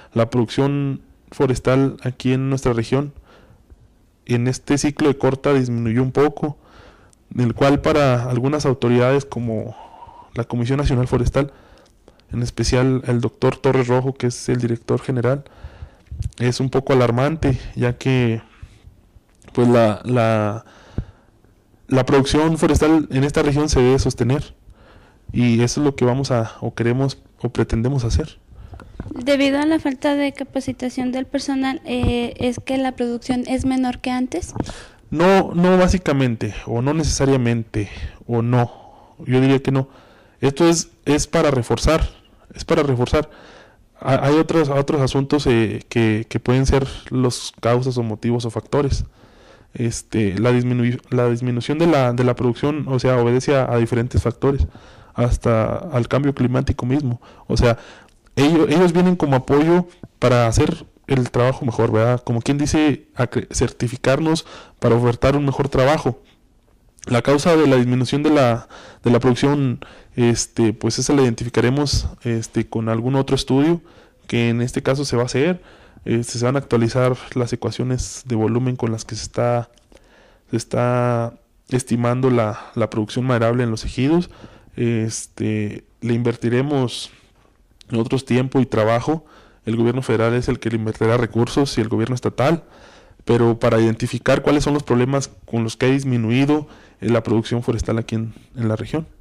La producción forestal aquí en nuestra región en este ciclo de corta disminuyó un poco, el cual para algunas autoridades como la Comisión Nacional Forestal, en especial el doctor Torres Rojo, que es el director general, es un poco alarmante, ya que pues la producción forestal en esta región se debe sostener, y eso es lo que vamos a, o queremos, o pretendemos hacer. Debido a la falta de capacitación del personal, ¿es que la producción es menor que antes? No, no básicamente, o no necesariamente, o no. Yo diría que no. Esto es para reforzar, es para reforzar. Hay otros asuntos que pueden ser los causas o motivos o factores. La disminución de la producción, o sea, obedece a diferentes factores, hasta al cambio climático mismo. O sea, ellos vienen como apoyo para hacer el trabajo mejor, ¿verdad? Como quien dice, certificarnos para ofertar un mejor trabajo. La causa de la disminución de la producción, pues esa la identificaremos con algún otro estudio que en este caso se va a hacer. Se van a actualizar las ecuaciones de volumen con las que se está estimando la producción maderable en los ejidos. Le invertiremos otros tiempo y trabajo. El gobierno federal es el que le invertirá recursos y el gobierno estatal, pero para identificar cuáles son los problemas con los que ha disminuido la producción forestal aquí en la región.